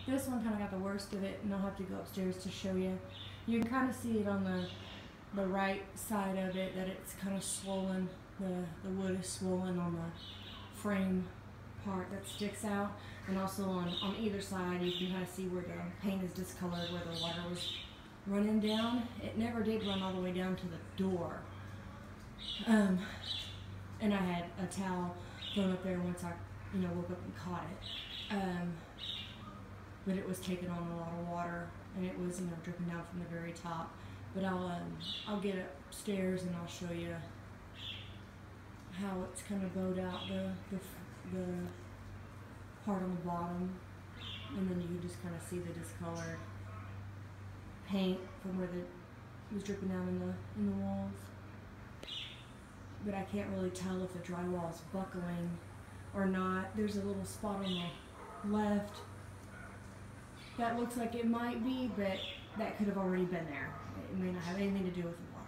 This one kind of got the worst of it, and I'll have to go upstairs to show you. You can kind of see it on the right side of it, that it's kind of swollen. The wood is swollen on the frame part that sticks out, and also on either side you can kind of see where the paint is discolored, where the water was running down. It never did run all the way down to the door. And I had a towel thrown up there once I woke up and caught it. But it was taking on a lot of water, and it was dripping down from the very top. But I'll get upstairs and I'll show you how it's kind of bowed out the part on the bottom, and then you can just kind of see the discolored paint from where it was dripping down in the walls. But I can't really tell if the drywall is buckling or not. There's a little spot on the left that looks like it might be, but that could have already been there. It may not have anything to do with the